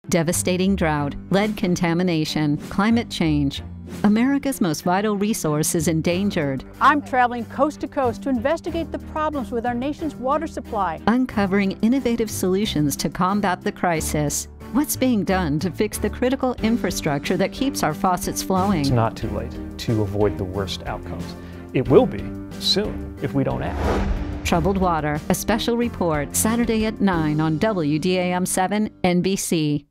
Devastating drought, lead contamination, climate change. America's most vital resource is endangered. I'm traveling coast to coast to investigate the problems with our nation's water supply. Uncovering innovative solutions to combat the crisis. What's being done to fix the critical infrastructure that keeps our faucets flowing? It's not too late to avoid the worst outcomes. It will be soon if we don't act. Troubled Water, a special report, Saturday at 9 on WDAM 7 NBC.